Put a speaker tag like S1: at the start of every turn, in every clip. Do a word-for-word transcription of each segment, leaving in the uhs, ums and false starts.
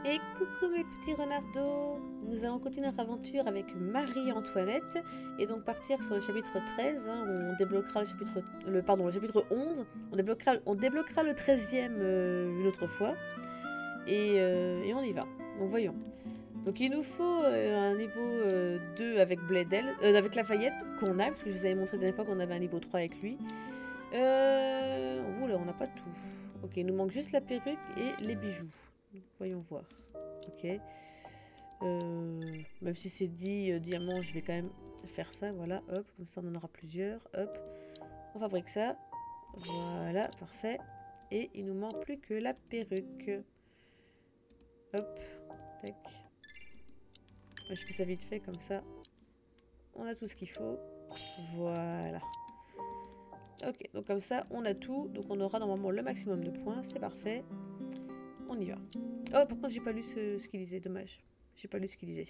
S1: Et coucou mes petits renardos. Nous allons continuer notre aventure avec Marie-Antoinette et donc partir sur le chapitre treize, hein, où on débloquera le chapitre, le, pardon, le chapitre onze, on débloquera, on débloquera le treizième euh, une autre fois et, euh, et on y va. Donc voyons. Donc il nous faut euh, un niveau euh, deux avec Bledel, euh, avec Lafayette qu'on a, parce que je vous avais montré la dernière fois qu'on avait un niveau trois avec lui. Euh... Oula, on n'a pas tout. Ok, il nous manque juste la perruque et les bijoux. Voyons voir. Ok. Euh, même si c'est dix euh, diamants, je vais quand même faire ça. Voilà, hop. Comme ça, on en aura plusieurs. Hop. On fabrique ça. Voilà, parfait. Et il nous manque plus que la perruque. Hop. Tac. Je fais ça vite fait, comme ça. On a tout ce qu'il faut. Voilà. Ok, donc comme ça, on a tout. Donc on aura normalement le maximum de points. C'est parfait. On y va. Oh, par contre, j'ai pas lu ce, ce qu'il disait. Dommage. J'ai pas lu ce qu'il disait.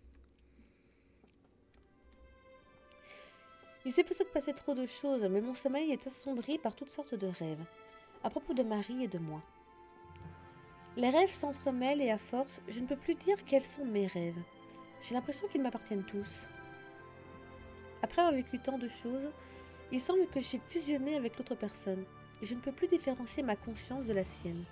S1: Il s'est peut-être passé trop de choses, mais mon sommeil est assombri par toutes sortes de rêves. À propos de Marie et de moi. Les rêves s'entremêlent et à force, je ne peux plus dire quels sont mes rêves. J'ai l'impression qu'ils m'appartiennent tous. Après avoir vécu tant de choses, il semble que j'ai fusionné avec l'autre personne, et je ne peux plus différencier ma conscience de la sienne.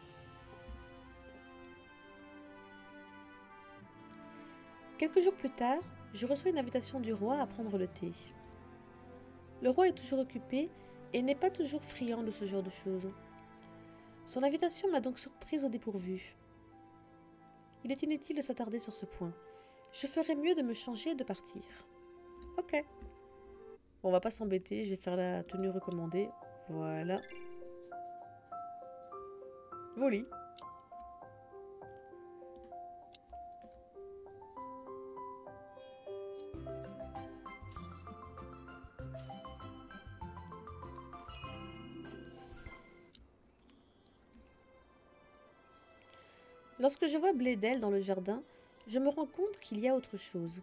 S1: Quelques jours plus tard, je reçois une invitation du roi à prendre le thé. Le roi est toujours occupé et n'est pas toujours friand de ce genre de choses. Son invitation m'a donc surprise au dépourvu. Il est inutile de s'attarder sur ce point. Je ferais mieux de me changer et de partir. Ok. Bon, on va pas s'embêter, je vais faire la tenue recommandée. Voilà. Joli. Lorsque je vois Bledel dans le jardin, je me rends compte qu'il y a autre chose.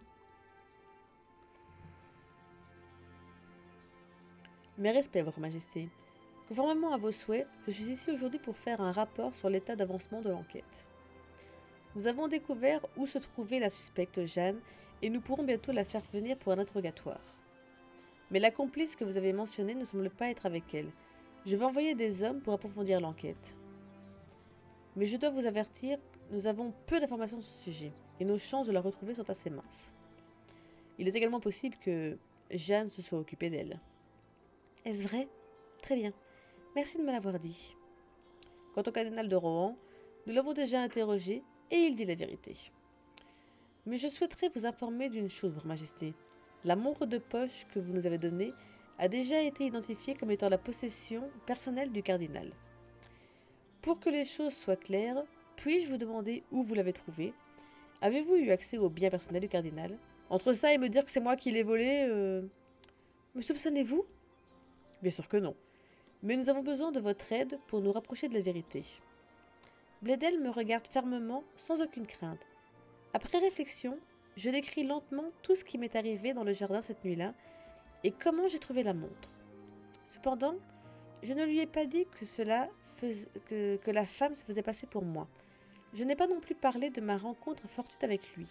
S1: Mes respects, Votre Majesté. Conformément à vos souhaits, je suis ici aujourd'hui pour faire un rapport sur l'état d'avancement de l'enquête. Nous avons découvert où se trouvait la suspecte Jeanne et nous pourrons bientôt la faire venir pour un interrogatoire. Mais la complice que vous avez mentionnée ne semble pas être avec elle. Je vais envoyer des hommes pour approfondir l'enquête. Mais je dois vous avertir, nous avons peu d'informations sur ce sujet, et nos chances de la retrouver sont assez minces. Il est également possible que Jeanne se soit occupée d'elle. Est-ce vrai? Très bien. Merci de me l'avoir dit. Quant au cardinal de Rohan, nous l'avons déjà interrogé, et il dit la vérité. Mais je souhaiterais vous informer d'une chose, Votre Majesté. La montre de poche que vous nous avez donnée a déjà été identifiée comme étant la possession personnelle du cardinal. Pour que les choses soient claires, puis-je vous demander où vous l'avez trouvée? Avez-vous eu accès aux biens personnels du cardinal? Entre ça et me dire que c'est moi qui l'ai volé, euh... me soupçonnez-vous? Bien sûr que non. Mais nous avons besoin de votre aide pour nous rapprocher de la vérité. Bledel me regarde fermement, sans aucune crainte. Après réflexion, je décris lentement tout ce qui m'est arrivé dans le jardin cette nuit-là et comment j'ai trouvé la montre. Cependant, je ne lui ai pas dit que cela fais... que, que la femme se faisait passer pour moi. Je n'ai pas non plus parlé de ma rencontre fortuite avec lui.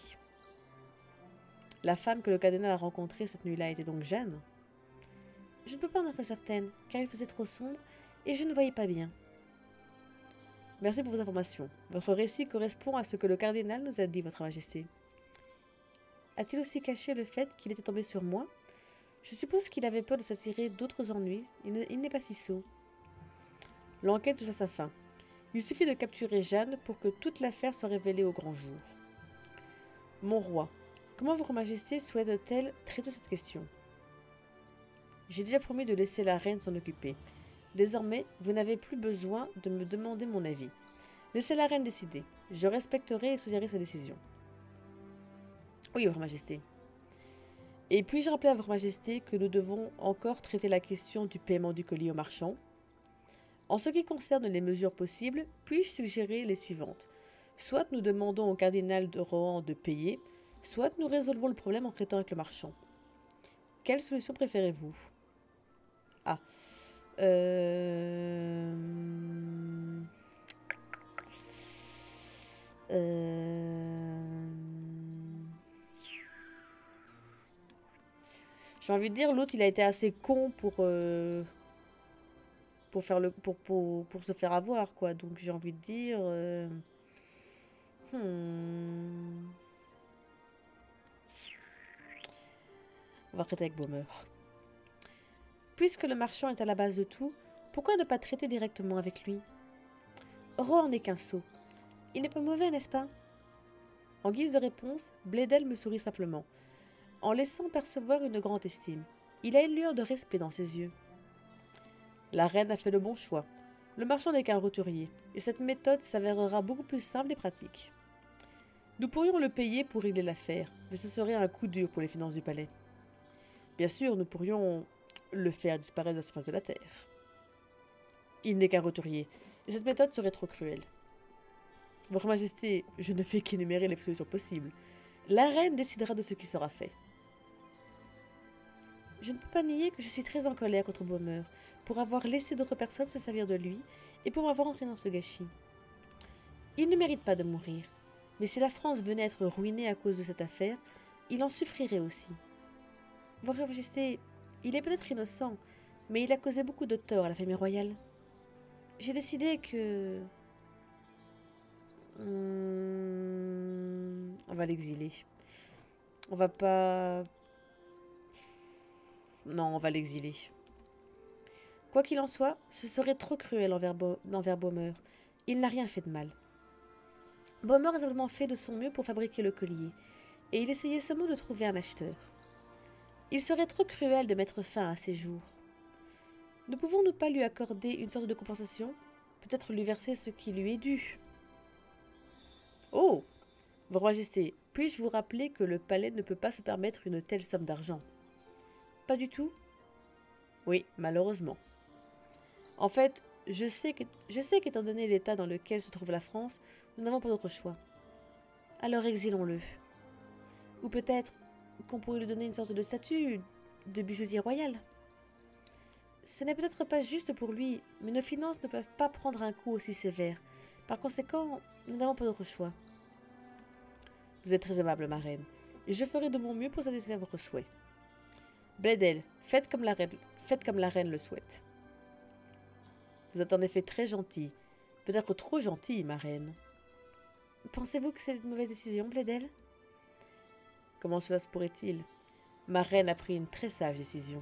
S1: La femme que le cardinal a rencontrée cette nuit-là était donc Jeanne? Je ne peux pas en être certaine, car il faisait trop sombre et je ne voyais pas bien. Merci pour vos informations. Votre récit correspond à ce que le cardinal nous a dit, Votre Majesté. A-t-il aussi caché le fait qu'il était tombé sur moi? Je suppose qu'il avait peur de s'attirer d'autres ennuis. Il n'est pas si sot. L'enquête touche à sa fin. Il suffit de capturer Jeanne pour que toute l'affaire soit révélée au grand jour. Mon roi, comment Votre Majesté souhaite-t-elle traiter cette question? J'ai déjà promis de laisser la reine s'en occuper. Désormais, vous n'avez plus besoin de me demander mon avis. Laissez la reine décider. Je respecterai et soutiendrai sa décision. Oui, Votre Majesté. Et puis-je rappeler à Votre Majesté que nous devons encore traiter la question du paiement du colis au marchand? En ce qui concerne les mesures possibles, puis-je suggérer les suivantes. Soit nous demandons au cardinal de Rohan de payer, soit nous résolvons le problème en traitant avec le marchand. Quelle solution préférez-vous? Ah. Euh... Euh... J'ai envie de dire, l'autre, il a été assez con pour, euh, pour, faire le, pour, pour, pour se faire avoir, quoi. Donc, j'ai envie de dire... euh, hmm, on va traiter avec Baumer. Puisque le marchand est à la base de tout, pourquoi ne pas traiter directement avec lui? Rohan n'est qu'un sot. Il n'est pas mauvais, n'est-ce pas? En guise de réponse, Bledel me sourit simplement, en laissant percevoir une grande estime. Il a une lueur de respect dans ses yeux. La reine a fait le bon choix. Le marchand n'est qu'un roturier, et cette méthode s'avérera beaucoup plus simple et pratique. Nous pourrions le payer pour régler l'affaire, mais ce serait un coup dur pour les finances du palais. Bien sûr, nous pourrions le faire disparaître de la surface de la terre. Il n'est qu'un roturier, et cette méthode serait trop cruelle. Votre Majesté, je ne fais qu'énumérer les solutions possibles. La reine décidera de ce qui sera fait. Je ne peux pas nier que je suis très en colère contre Baumer pour avoir laissé d'autres personnes se servir de lui et pour m'avoir entraîné dans ce gâchis. Il ne mérite pas de mourir, mais si la France venait à être ruinée à cause de cette affaire, il en souffrirait aussi. Votre Majesté, il est peut-être innocent, mais il a causé beaucoup de tort à la famille royale. J'ai décidé que... Hum, on va l'exiler. On va pas... Non, on va l'exiler. Quoi qu'il en soit, ce serait trop cruel envers, Bo envers Baumer. Il n'a rien fait de mal. Baumer a simplement fait de son mieux pour fabriquer le collier, et il essayait seulement de trouver un acheteur. Il serait trop cruel de mettre fin à ses jours. Ne pouvons-nous pas lui accorder une sorte de compensation? Peut-être lui verser ce qui lui est dû. Oh! Votre Majesté, puis-je vous rappeler que le palais ne peut pas se permettre une telle somme d'argent? Pas du tout? Oui, malheureusement. En fait, je sais que, je sais qu'étant donné l'état dans lequel se trouve la France, nous n'avons pas d'autre choix. Alors exilons-le. Ou peut-être qu'on pourrait lui donner une sorte de statut de bijoutier royal. Ce n'est peut-être pas juste pour lui, mais nos finances ne peuvent pas prendre un coup aussi sévère. Par conséquent, nous n'avons pas d'autre choix. Vous êtes très aimable, ma reine, et je ferai de mon mieux pour satisfaire votre souhait. Bledel, faites comme la reine, faites comme la reine le souhaite. Vous êtes en effet très gentil, peut-être trop gentil, ma reine. Pensez-vous que c'est une mauvaise décision, Bledel? Comment cela se pourrait-il? Ma reine a pris une très sage décision.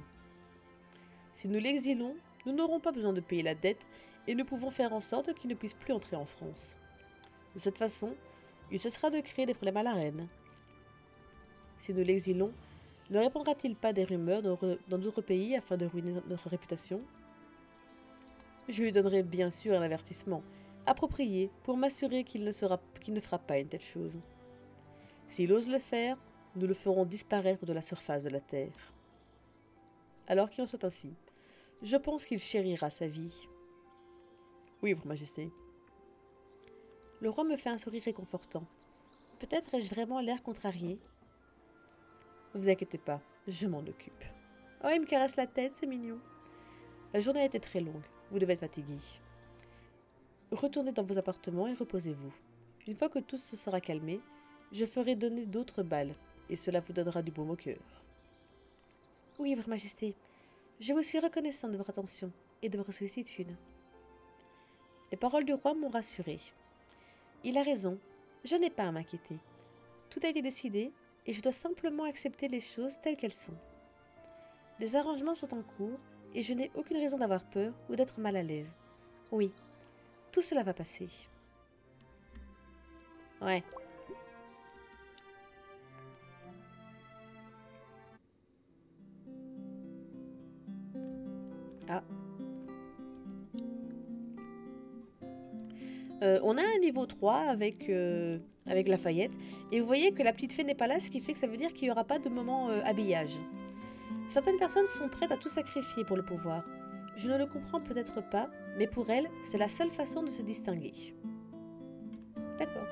S1: Si nous l'exilons, nous n'aurons pas besoin de payer la dette et nous pouvons faire en sorte qu'il ne puisse plus entrer en France. De cette façon, il cessera de créer des problèmes à la reine. Si nous l'exilons, ne répandra-t-il pas des rumeurs dans d'autres pays afin de ruiner notre réputation? Je lui donnerai bien sûr un avertissement approprié pour m'assurer qu'il ne, sera, qu'il ne fera pas une telle chose. S'il ose le faire, nous le ferons disparaître de la surface de la terre. Alors qu'il en soit ainsi, je pense qu'il chérira sa vie. Oui, Votre Majesté. Le roi me fait un sourire réconfortant. Peut-être ai-je vraiment l'air contrarié? Ne vous inquiétez pas, je m'en occupe. Oh, il me caresse la tête, c'est mignon. La journée a été très longue, vous devez être fatigué. Retournez dans vos appartements et reposez-vous. Une fois que tout se sera calmé, je ferai donner d'autres balles, et cela vous donnera du baume au cœur. Oui, Votre Majesté, je vous suis reconnaissant de votre attention et de votre sollicitude. Les paroles du roi m'ont rassurée. Il a raison, je n'ai pas à m'inquiéter. Tout a été décidé, et je dois simplement accepter les choses telles qu'elles sont. Les arrangements sont en cours, et je n'ai aucune raison d'avoir peur ou d'être mal à l'aise. Oui, tout cela va passer. Ouais. Ah. Euh, on a un niveau trois avec, euh, avec Lafayette. Et vous voyez que la petite fée n'est pas là, ce qui fait que ça veut dire qu'il n'y aura pas de moment euh, habillage. Certaines personnes sont prêtes à tout sacrifier pour le pouvoir. Je ne le comprends peut-être pas, mais pour elles, c'est la seule façon de se distinguer. D'accord.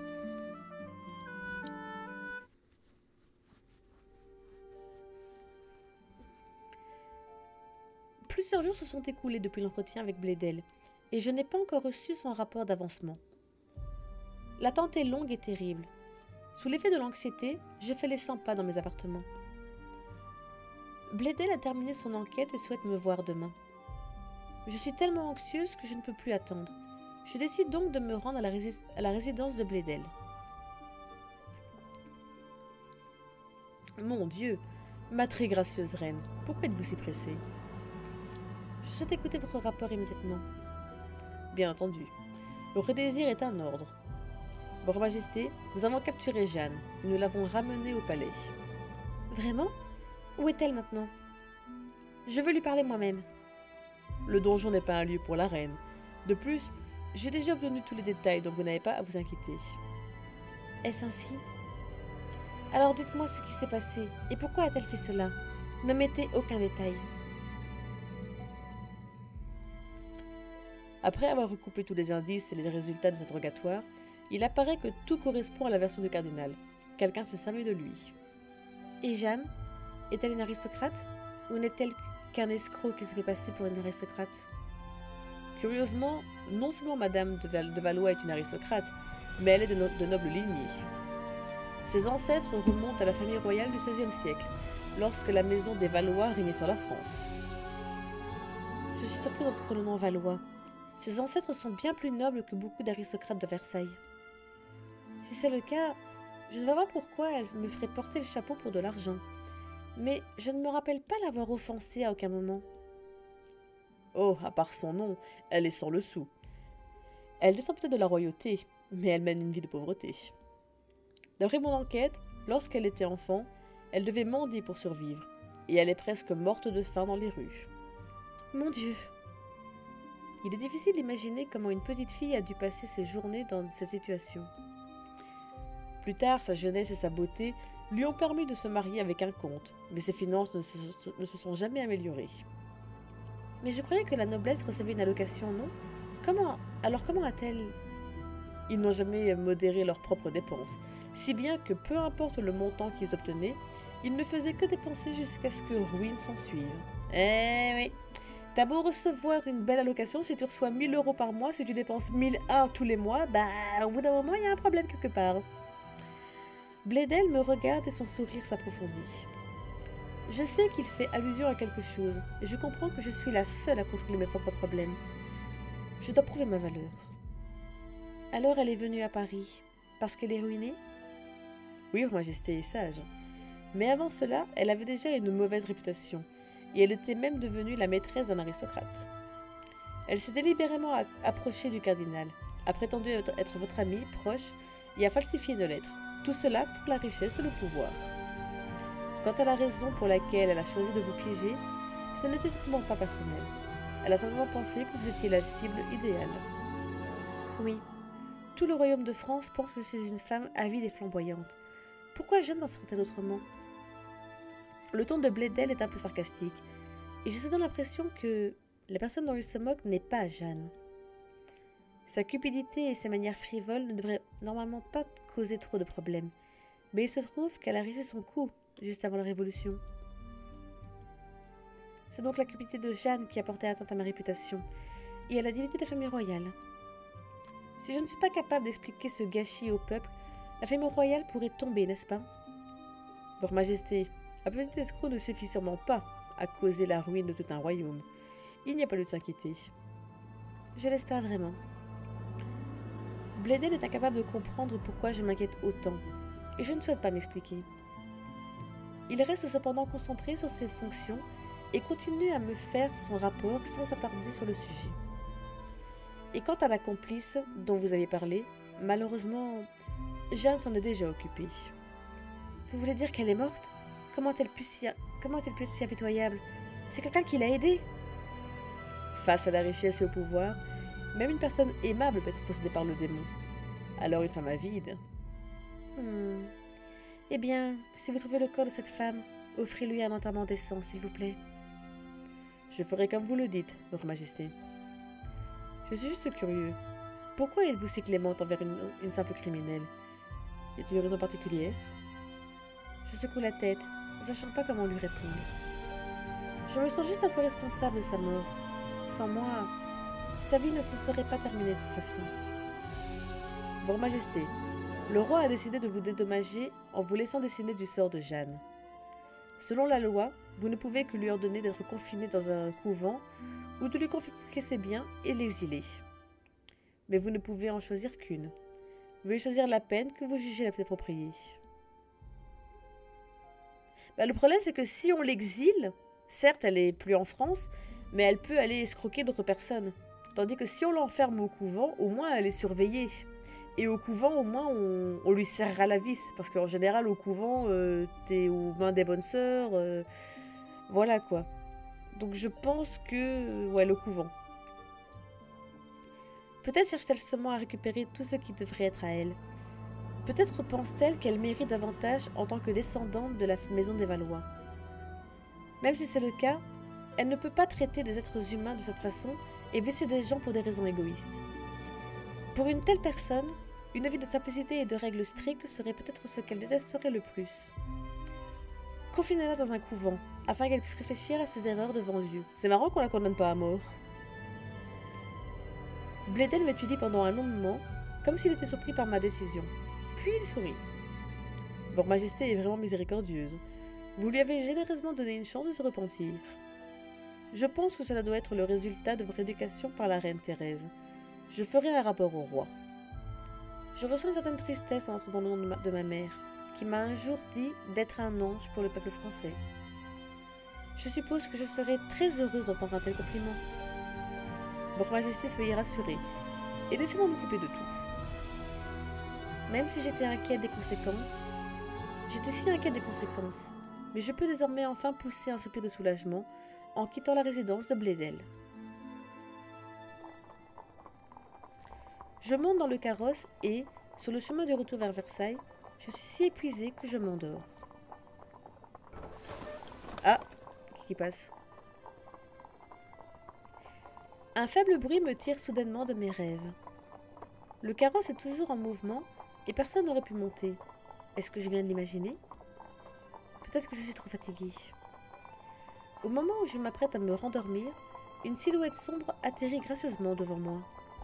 S1: Plusieurs jours se sont écoulés depuis l'entretien avec Bledel, et je n'ai pas encore reçu son rapport d'avancement. L'attente est longue et terrible. Sous l'effet de l'anxiété, je fais les cent pas dans mes appartements. Bledel a terminé son enquête et souhaite me voir demain. Je suis tellement anxieuse que je ne peux plus attendre. Je décide donc de me rendre à la, rési à la résidence de Bledel. Mon Dieu, ma très gracieuse reine, pourquoi êtes-vous si pressée? Je souhaite écouter votre rapport immédiatement. Bien entendu. Votre désir est un ordre. Votre Majesté, nous avons capturé Jeanne et nous l'avons ramenée au palais. Vraiment? Où est-elle maintenant? Je veux lui parler moi-même. Le donjon n'est pas un lieu pour la reine. De plus, j'ai déjà obtenu tous les détails dont vous n'avez pas à vous inquiéter. Est-ce ainsi? Alors dites-moi ce qui s'est passé et pourquoi a-t-elle fait cela? Ne mettez aucun détail. Après avoir recoupé tous les indices et les résultats des interrogatoires, il apparaît que tout correspond à la version du cardinal. Quelqu'un s'est servi de lui. Et Jeanne? Est-elle une aristocrate? Ou n'est-elle qu'un escroc qui se fait passer pour une aristocrate? Curieusement, non seulement Madame de, Val de Valois est une aristocrate, mais elle est de, no de noble lignée. Ses ancêtres remontent à la famille royale du seizième siècle, lorsque la maison des Valois régnait sur la France. Je suis surprise d'entendre le nom Valois. Ses ancêtres sont bien plus nobles que beaucoup d'aristocrates de Versailles. Si c'est le cas, je ne vois pas pourquoi elle me ferait porter le chapeau pour de l'argent. Mais je ne me rappelle pas l'avoir offensée à aucun moment. Oh, à part son nom, elle est sans le sou. Elle descend peut-être de la royauté, mais elle mène une vie de pauvreté. D'après mon enquête, lorsqu'elle était enfant, elle devait mendier pour survivre, et elle est presque morte de faim dans les rues. Mon Dieu! Il est difficile d'imaginer comment une petite fille a dû passer ses journées dans cette situation. Plus tard, sa jeunesse et sa beauté lui ont permis de se marier avec un comte, mais ses finances ne se, ne se sont jamais améliorées. Mais je croyais que la noblesse recevait une allocation, non? Comment? Alors comment a-t-elle... Ils n'ont jamais modéré leurs propres dépenses, si bien que peu importe le montant qu'ils obtenaient, ils ne faisaient que dépenser jusqu'à ce que ruine s'ensuive. Eh oui, t'as beau recevoir une belle allocation, si tu reçois mille euros par mois, si tu dépenses mille un tous les mois, bah au bout d'un moment, il y a un problème quelque part. Bledel me regarde et son sourire s'approfondit. Je sais qu'il fait allusion à quelque chose, et je comprends que je suis la seule à contrôler mes propres problèmes. Je dois prouver ma valeur. Alors elle est venue à Paris, parce qu'elle est ruinée? Oui, Votre Majesté est sage. Mais avant cela, elle avait déjà une mauvaise réputation, et elle était même devenue la maîtresse d'un aristocrate. Elle s'est délibérément approchée du cardinal, a prétendu être votre ami, proche, et a falsifié une lettre. Tout cela pour la richesse et le pouvoir. Quant à la raison pour laquelle elle a choisi de vous piéger, ce n'était certainement pas personnel. Elle a simplement pensé que vous étiez la cible idéale. Oui, tout le royaume de France pense que je suis une femme avide et flamboyante. Pourquoi Jeanne m'en serait-elle autrement? Le ton de Bledel est un peu sarcastique, et j'ai soudain l'impression que la personne dont il se moque n'est pas Jeanne. Sa cupidité et ses manières frivoles ne devraient normalement pas causer trop de problèmes, mais il se trouve qu'elle a risqué son coup juste avant la Révolution. C'est donc la cupidité de Jeanne qui a porté atteinte à ma réputation et à la dignité de la famille royale. Si je ne suis pas capable d'expliquer ce gâchis au peuple, la famille royale pourrait tomber, n'est-ce pas? Votre Majesté, un petit escroc ne suffit sûrement pas à causer la ruine de tout un royaume. Il n'y a pas lieu de s'inquiéter. Je l'espère vraiment. Bledel est incapable de comprendre pourquoi je m'inquiète autant, et je ne souhaite pas m'expliquer. Il reste cependant concentré sur ses fonctions et continue à me faire son rapport sans s'attarder sur le sujet. Et quant à la complice dont vous avez parlé, malheureusement, Jeanne s'en est déjà occupée. Vous voulez dire qu'elle est morte? Comment a-t-elle pu si... Comment a-t-elle pu être si impitoyable? C'est quelqu'un qui l'a aidée? Face à la richesse et au pouvoir, même une personne aimable peut être possédée par le démon. Alors une femme avide. Hmm. Eh bien, si vous trouvez le corps de cette femme, offrez-lui un enterrement décent, s'il vous plaît. Je ferai comme vous le dites, Votre Majesté. Je suis juste curieux. Pourquoi êtes-vous si clémente envers une, une simple criminelle? Y a-t-il une raison particulière? Je secoue la tête, ne sachant pas comment lui répondre. Je me sens juste un peu responsable de sa mort. Sans moi, sa vie ne se serait pas terminée de cette façon. Votre Majesté, le roi a décidé de vous dédommager en vous laissant décider du sort de Jeanne. Selon la loi, Vous ne pouvez que lui ordonner d'être confiné dans un couvent ou de lui confisquer ses biens et l'exiler. Mais vous ne pouvez en choisir qu'une. Veuillez choisir la peine que vous jugez la plus appropriée. Bah, le problème, c'est que si on l'exile, certes, elle est plus en France, mais elle peut aller escroquer d'autres personnes. Tandis que si on l'enferme au couvent, au moins elle est surveillée. Et au couvent, au moins, on, on lui serrera la vis. Parce qu'en général, au couvent, euh, t'es aux mains des bonnes sœurs. Euh, voilà, quoi. Donc je pense que... Ouais, le couvent. Peut-être cherche-t-elle seulement à récupérer tout ce qui devrait être à elle. Peut-être pense-t-elle qu'elle mérite davantage en tant que descendante de la maison des Valois. Même si c'est le cas, elle ne peut pas traiter des êtres humains de cette façon et blesser des gens pour des raisons égoïstes. Pour une telle personne, une vie de simplicité et de règles strictes serait peut-être ce qu'elle détesterait le plus. Confinez-la dans un couvent, afin qu'elle puisse réfléchir à ses erreurs devant Dieu. C'est marrant qu'on la condamne pas à mort. Bledel m'étudie pendant un long moment, comme s'il était surpris par ma décision. Puis il sourit. Votre Majesté est vraiment miséricordieuse. Vous lui avez généreusement donné une chance de se repentir. Je pense que cela doit être le résultat de votre éducation par la reine Thérèse. Je ferai un rapport au roi. Je ressens une certaine tristesse en entendant le nom de ma, de ma mère, qui m'a un jour dit d'être un ange pour le peuple français. Je suppose que je serai très heureuse d'entendre un tel compliment. Votre Majesté, soyez rassurée, et laissez-moi m'occuper de tout. Même si j'étais inquiète des conséquences, j'étais si inquiète des conséquences, mais je peux désormais enfin pousser un soupir de soulagement en quittant la résidence de Bledel. Je monte dans le carrosse et, sur le chemin du retour vers Versailles, je suis si épuisée que je m'endors. Ah, qui passe? Un faible bruit me tire soudainement de mes rêves. Le carrosse est toujours en mouvement et personne n'aurait pu monter. Est-ce que je viens de l'imaginer? Peut-être que je suis trop fatiguée. Au moment où je m'apprête à me rendormir, une silhouette sombre atterrit gracieusement devant moi.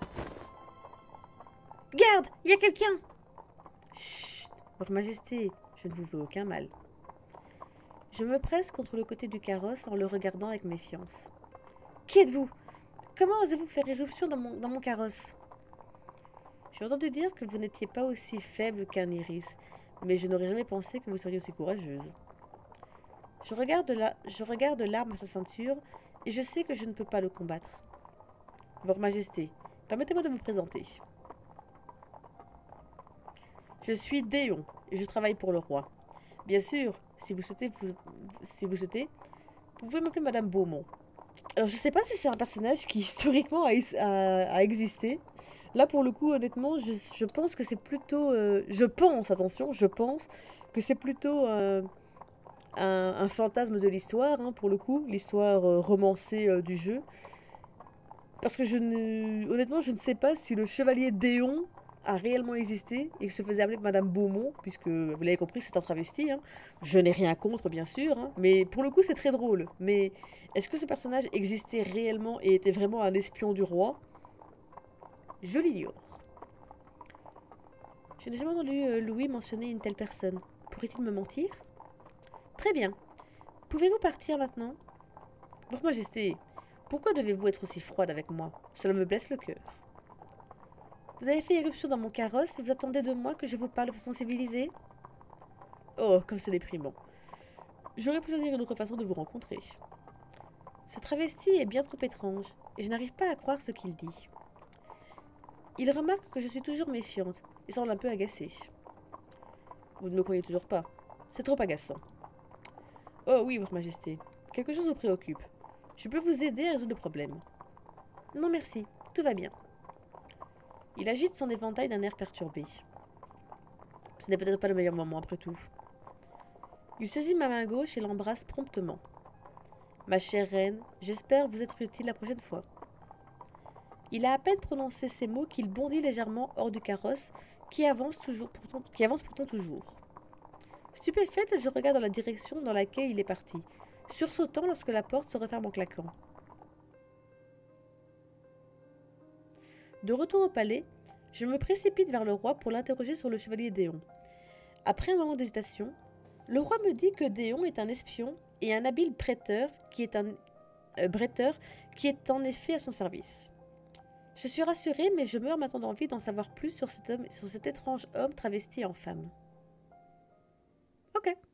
S1: « Garde, il y a quelqu'un !»« Chut, Votre Majesté, je ne vous veux aucun mal. » Je me presse contre le côté du carrosse en le regardant avec méfiance. « Qui êtes-vous? Comment osez-vous faire irruption dans mon, dans mon carrosse ?» J'ai entendu dire que vous n'étiez pas aussi faible qu'un iris, mais je n'aurais jamais pensé que vous seriez aussi courageuse. Je regarde la, je regarde l'arme à sa ceinture et je sais que je ne peux pas le combattre. Votre Majesté, permettez-moi de me présenter. Je suis Déon et je travaille pour le roi. Bien sûr, si vous souhaitez, vous, si vous souhaitez, vous pouvez m'appeler Madame Beaumont. Alors, je ne sais pas si c'est un personnage qui historiquement a, a, a existé. Là, pour le coup, honnêtement, je, je pense que c'est plutôt... Euh, je pense, attention, je pense que c'est plutôt euh, un, un fantasme de l'histoire, hein, pour le coup, l'histoire euh, romancée euh, du jeu. Parce que, je ne, honnêtement, je ne sais pas si le chevalier Déon a réellement existé et se faisait appeler Madame Beaumont, puisque, vous l'avez compris, c'est un travesti. Hein. Je n'ai rien contre, bien sûr, hein, mais pour le coup, c'est très drôle. Mais est-ce que ce personnage existait réellement et était vraiment un espion du roi? Je l'ignore. Je n'ai jamais entendu euh, Louis mentionner une telle personne. Pourrait-il me mentir? Très bien. Pouvez-vous partir maintenant? Votre Majesté, pourquoi devez-vous être aussi froide avec moi? Cela me blesse le cœur. Vous avez fait éruption dans mon carrosse et vous attendez de moi que je vous parle de façon civilisée? Oh, comme c'est déprimant. J'aurais pu choisir une autre façon de vous rencontrer. Ce travesti est bien trop étrange et je n'arrive pas à croire ce qu'il dit. Il remarque que je suis toujours méfiante et semble un peu agacé. Vous ne me croyez toujours pas. C'est trop agaçant. Oh oui, Votre Majesté. Quelque chose vous préoccupe. Je peux vous aider à résoudre le problème. Non merci, tout va bien. Il agite son éventail d'un air perturbé. Ce n'est peut-être pas le meilleur moment après tout. Il saisit ma main gauche et l'embrasse promptement. Ma chère reine, j'espère vous être utile la prochaine fois. Il a à peine prononcé ces mots qu'il bondit légèrement hors du carrosse, qui avance, toujours, pourtant, qui avance pourtant toujours. Stupéfaite, je regarde dans la direction dans laquelle il est parti, sursautant lorsque la porte se referme en claquant. De retour au palais, je me précipite vers le roi pour l'interroger sur le chevalier Déon. Après un moment d'hésitation, Le roi me dit que Déon est un espion et un habile prêteur qui est un euh, bretteur qui est en effet à son service. Je suis rassurée, mais je meurs maintenant d'envie d'en savoir plus sur cet homme, sur cet étrange homme travesti en femme. Ok.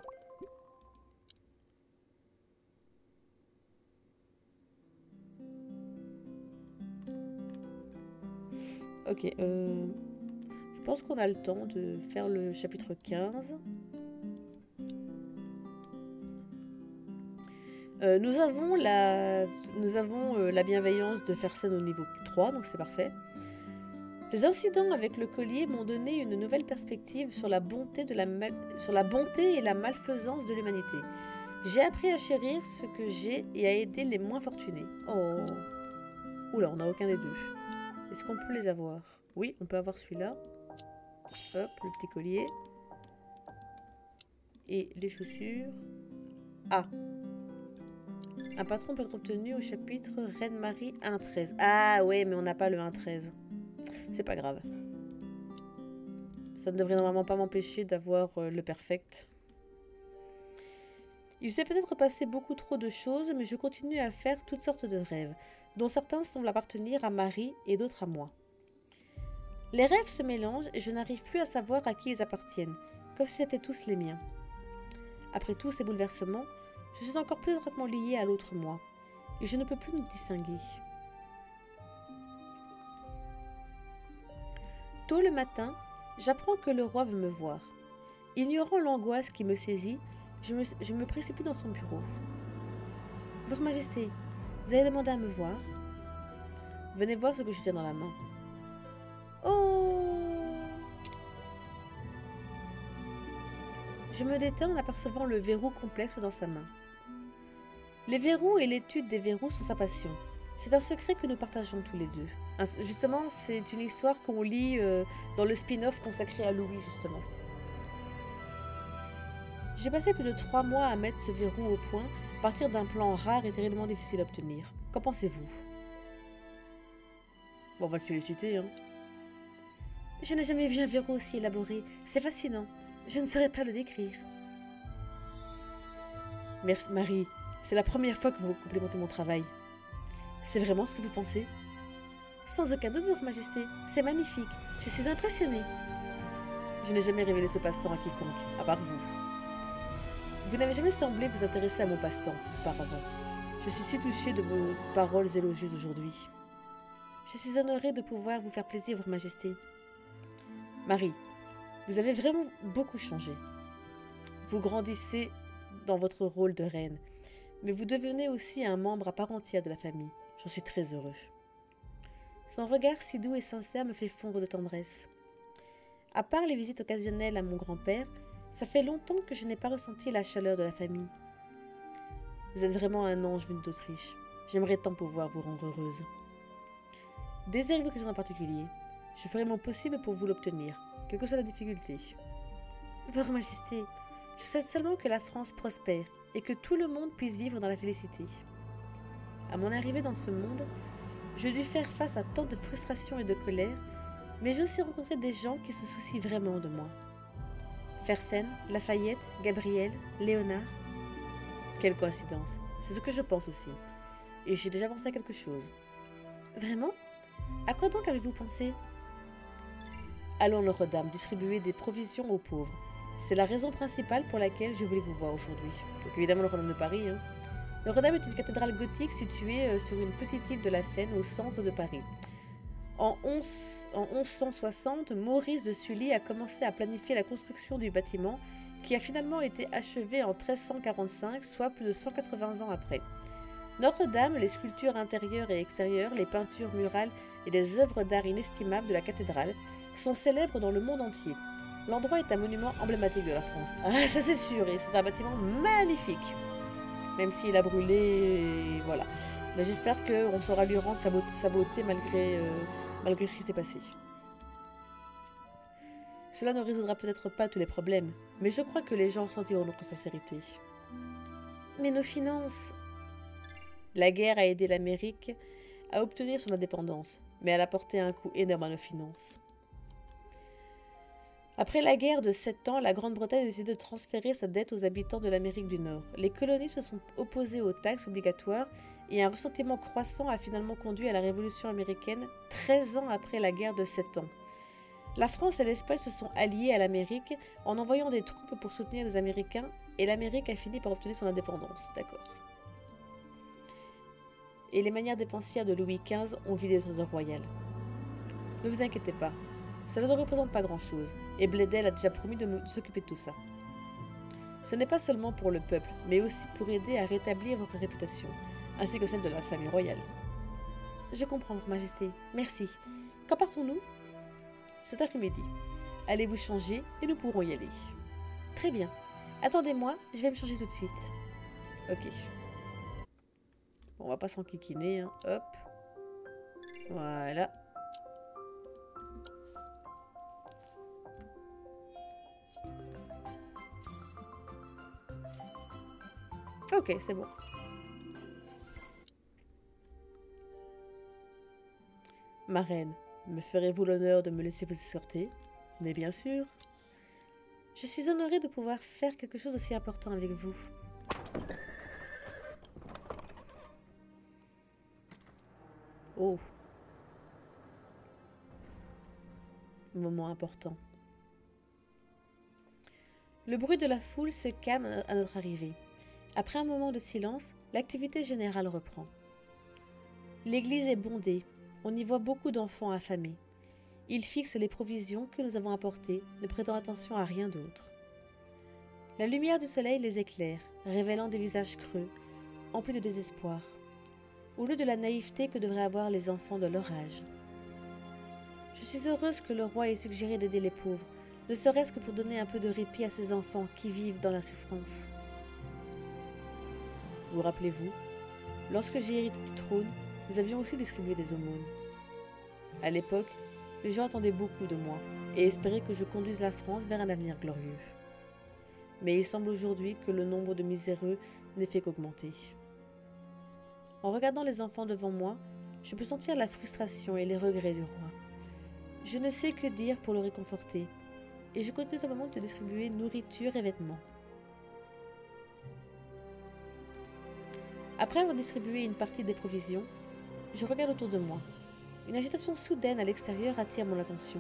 S1: Ok, euh, je pense qu'on a le temps de faire le chapitre quinze. Euh, nous avons, la, nous avons euh, la bienveillance de Fersen au niveau trois, donc c'est parfait. Les incidents avec le collier m'ont donné une nouvelle perspective sur la bonté, de la, mal, sur la bonté et la malfaisance de l'humanité. J'ai appris à chérir ce que j'ai et à aider les moins fortunés. Oh. Oula, on n'a aucun des deux. Est-ce qu'on peut les avoir? Oui, on peut avoir celui-là. Hop, le petit collier. Et les chaussures. Ah. Un patron peut être obtenu au chapitre Reine Marie un treize. Ah ouais, mais on n'a pas le un treize. C'est pas grave. Ça ne devrait normalement pas m'empêcher d'avoir euh, le perfect. Il s'est peut-être passé beaucoup trop de choses, mais je continue à faire toutes sortes de rêves, dont certains semblent appartenir à Marie et d'autres à moi. Les rêves se mélangent et je n'arrive plus à savoir à qui ils appartiennent, comme si c'était tous les miens. Après tous ces bouleversements, je suis encore plus étroitement liée à l'autre moi, et je ne peux plus me distinguer. Tôt le matin, j'apprends que le roi veut me voir. Ignorant l'angoisse qui me saisit, je me, je me précipite dans son bureau. « Votre Majesté, vous avez demandé à me voir. Venez voir ce que je tiens dans la main. » Oh! Je me détends en apercevant le verrou complexe dans sa main. Les verrous et l'étude des verrous sont sa passion. C'est un secret que nous partageons tous les deux. Un, justement, c'est une histoire qu'on lit euh, dans le spin-off consacré à Louis, justement. J'ai passé plus de trois mois à mettre ce verrou au point, à partir d'un plan rare et terriblement difficile à obtenir. Qu'en pensez-vous? Bon, on va le féliciter, hein. Je n'ai jamais vu un verrou aussi élaboré. C'est fascinant. Je ne saurais pas le décrire. Merci, Marie. C'est la première fois que vous complimentez mon travail. C'est vraiment ce que vous pensez? Sans aucun doute, Votre Majesté. C'est magnifique. Je suis impressionnée. Je n'ai jamais révélé ce passe-temps à quiconque, à part vous. Vous n'avez jamais semblé vous intéresser à mon passe-temps, auparavant. Je suis si touchée de vos paroles élogieuses aujourd'hui. Je suis honorée de pouvoir vous faire plaisir, Votre Majesté. Marie, vous avez vraiment beaucoup changé. Vous grandissez dans votre rôle de reine, mais vous devenez aussi un membre à part entière de la famille. J'en suis très heureux. Son regard si doux et sincère me fait fondre de tendresse. À part les visites occasionnelles à mon grand-père, ça fait longtemps que je n'ai pas ressenti la chaleur de la famille. Vous êtes vraiment un ange venu d'Autriche. J'aimerais tant pouvoir vous rendre heureuse. Désirez-vous quelque chose en particulier? Je ferai mon possible pour vous l'obtenir, quelle que soit la difficulté. Votre Majesté, je souhaite seulement que la France prospère et que tout le monde puisse vivre dans la félicité. À mon arrivée dans ce monde, j'ai dû faire face à tant de frustration et de colère, mais j'ai aussi rencontré des gens qui se soucient vraiment de moi. Fersen, Lafayette, Gabriel, Léonard. Quelle coïncidence, c'est ce que je pense aussi. Et j'ai déjà pensé à quelque chose. Vraiment? À quoi donc avez-vous pensé? Allons, Notre-Dame, distribuer des provisions aux pauvres. C'est la raison principale pour laquelle je voulais vous voir aujourd'hui. Donc évidemment, Notre-Dame de Paris. Hein. Notre-Dame est une cathédrale gothique située euh, sur une petite île de la Seine au centre de Paris. En, onze, en onze cent soixante, Maurice de Sully a commencé à planifier la construction du bâtiment qui a finalement été achevé en treize cent quarante-cinq, soit plus de cent quatre-vingts ans après. Notre-Dame, les sculptures intérieures et extérieures, les peintures murales et les œuvres d'art inestimables de la cathédrale sont célèbres dans le monde entier. L'endroit est un monument emblématique de la France. Ah, ça c'est sûr, et c'est un bâtiment magnifique. Même s'il a brûlé, et voilà. Mais j'espère qu'on saura lui rendre sa beauté, sa beauté malgré, euh, malgré ce qui s'est passé. Cela ne résoudra peut-être pas tous les problèmes, mais je crois que les gens ressentiront notre sincérité. Mais nos finances... La guerre a aidé l'Amérique à obtenir son indépendance, mais elle a porté un coup énorme à nos finances. Après la guerre de Sept Ans, la Grande-Bretagne a décidé de transférer sa dette aux habitants de l'Amérique du Nord. Les colonies se sont opposées aux taxes obligatoires et un ressentiment croissant a finalement conduit à la Révolution américaine treize ans après la guerre de Sept Ans. La France et l'Espagne se sont alliées à l'Amérique en envoyant des troupes pour soutenir les Américains et l'Amérique a fini par obtenir son indépendance. D'accord. Et les manières dépensières de Louis quinze ont vidé le trésor royal. Ne vous inquiétez pas, cela ne représente pas grand-chose, et Bledel a déjà promis de, de s'occuper de tout ça. Ce n'est pas seulement pour le peuple, mais aussi pour aider à rétablir votre réputation, ainsi que celle de la famille royale. Je comprends, Votre Majesté. Merci. Quand partons-nous? Cet après-midi. Allez vous changer et nous pourrons y aller. Très bien. Attendez-moi, je vais me changer tout de suite. Ok. Bon, on va pas s'enquiquiner, hein. Hop. Voilà. Ok, c'est bon. Ma reine, me ferez-vous l'honneur de me laisser vous escorter? Mais bien sûr. Je suis honorée de pouvoir faire quelque chose d'aussi important avec vous. Oh. Moment important. Le bruit de la foule se calme à notre arrivée. Après un moment de silence, l'activité générale reprend. L'église est bondée. On y voit beaucoup d'enfants affamés. Ils fixent les provisions que nous avons apportées, ne prêtant attention à rien d'autre. La lumière du soleil les éclaire, révélant des visages creux, emplis de désespoir, au lieu de la naïveté que devraient avoir les enfants de leur âge. Je suis heureuse que le roi ait suggéré d'aider les pauvres, ne serait-ce que pour donner un peu de répit à ces enfants qui vivent dans la souffrance. Vous rappelez-vous, lorsque j'ai hérité du trône, nous avions aussi distribué des aumônes. À l'époque, les gens attendaient beaucoup de moi et espéraient que je conduise la France vers un avenir glorieux. Mais il semble aujourd'hui que le nombre de miséreux n'ait fait qu'augmenter. En regardant les enfants devant moi, je peux sentir la frustration et les regrets du roi. Je ne sais que dire pour le réconforter, et je continue simplement de distribuer nourriture et vêtements. Après avoir distribué une partie des provisions, je regarde autour de moi. Une agitation soudaine à l'extérieur attire mon attention.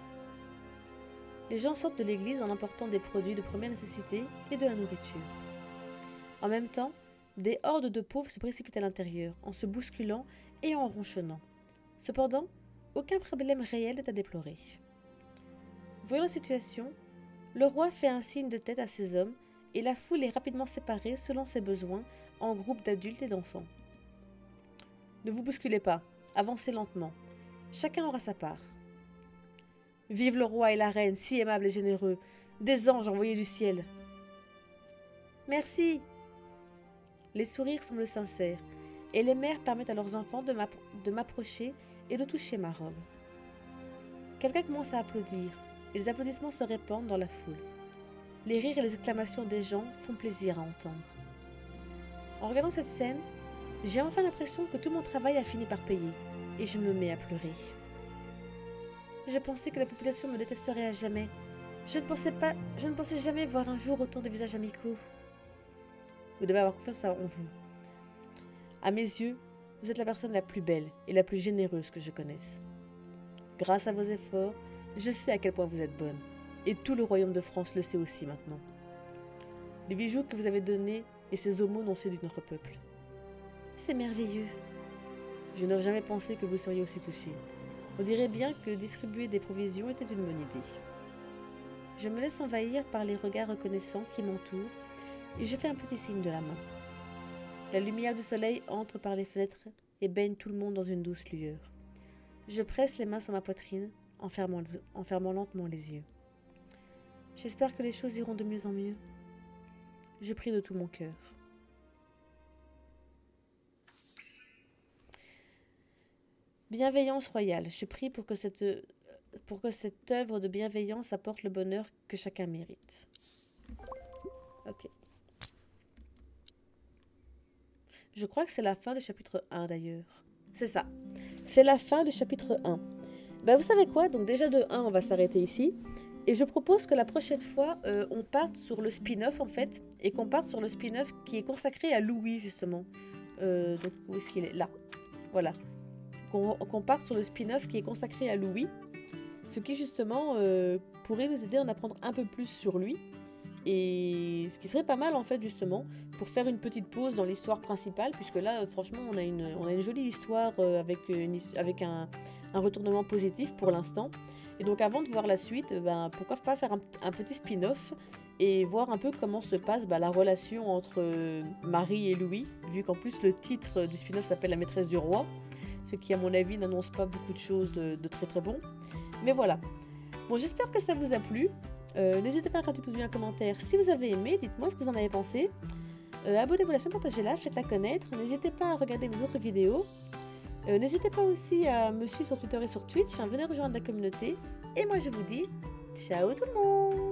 S1: Les gens sortent de l'église en emportant des produits de première nécessité et de la nourriture. En même temps, des hordes de pauvres se précipitent à l'intérieur, en se bousculant et en ronchonnant. Cependant, aucun problème réel n'est à déplorer. Voyant la situation, le roi fait un signe de tête à ses hommes et la foule est rapidement séparée selon ses besoins en groupes d'adultes et d'enfants. Ne vous bousculez pas, avancez lentement. Chacun aura sa part. Vive le roi et la reine, si aimables et généreux, des anges envoyés du ciel. Merci. Les sourires semblent sincères, et les mères permettent à leurs enfants de m'approcher et de toucher ma robe. Quelqu'un commence à applaudir, et les applaudissements se répandent dans la foule. Les rires et les exclamations des gens font plaisir à entendre. En regardant cette scène, j'ai enfin l'impression que tout mon travail a fini par payer, et je me mets à pleurer. Je pensais que la population me détesterait à jamais. Je ne pensais pas, je ne pensais jamais voir un jour autant de visages amicaux. Vous devez avoir confiance en vous. À mes yeux, vous êtes la personne la plus belle et la plus généreuse que je connaisse. Grâce à vos efforts, je sais à quel point vous êtes bonne, et tout le royaume de France le sait aussi maintenant. Les bijoux que vous avez donnés et ces aumônes ont séduit notre peuple. C'est merveilleux. Je n'aurais jamais pensé que vous seriez aussi touchés. On dirait bien que distribuer des provisions était une bonne idée. Je me laisse envahir par les regards reconnaissants qui m'entourent et je fais un petit signe de la main. La lumière du soleil entre par les fenêtres et baigne tout le monde dans une douce lueur. Je presse les mains sur ma poitrine en fermant, en fermant lentement les yeux. J'espère que les choses iront de mieux en mieux. Je prie de tout mon cœur. Bienveillance royale. Je prie pour que cette, pour que cette œuvre de bienveillance apporte le bonheur que chacun mérite. Ok. Je crois que c'est la fin du chapitre un d'ailleurs. C'est ça. C'est la fin du chapitre un. Ben, vous savez quoi? Donc déjà de un, on va s'arrêter ici. Et je propose que la prochaine fois, euh, on parte sur le spin-off en fait, et qu'on parte sur le spin-off qui est consacré à Louis justement. Euh, donc où est-ce qu'il est? Là. Voilà. Qu'on qu'on parte sur le spin-off qui est consacré à Louis, ce qui justement euh, pourrait nous aider à en apprendre un peu plus sur lui. Et ce qui serait pas mal en fait justement pour faire une petite pause dans l'histoire principale, puisque là euh, franchement on a une, on a une jolie histoire euh, avec, une, avec un, un retournement positif pour l'instant. Et donc avant de voir la suite, ben, pourquoi pas faire un, un petit spin-off et voir un peu comment se passe ben, la relation entre euh, Marie et Louis, vu qu'en plus le titre du spin-off s'appelle La maîtresse du roi, ce qui à mon avis n'annonce pas beaucoup de choses de, de très très bon. Mais voilà. Bon, j'espère que ça vous a plu. Euh, N'hésitez pas à mettre un petit un commentaire si vous avez aimé, dites-moi ce que vous en avez pensé. Euh, Abonnez-vous à la chaîne, partagez-la, faites-la connaître. N'hésitez pas à regarder mes autres vidéos. Euh, N'hésitez pas aussi à me suivre sur Twitter et sur Twitch, hein, venez rejoindre la communauté. Et moi je vous dis, ciao tout le monde!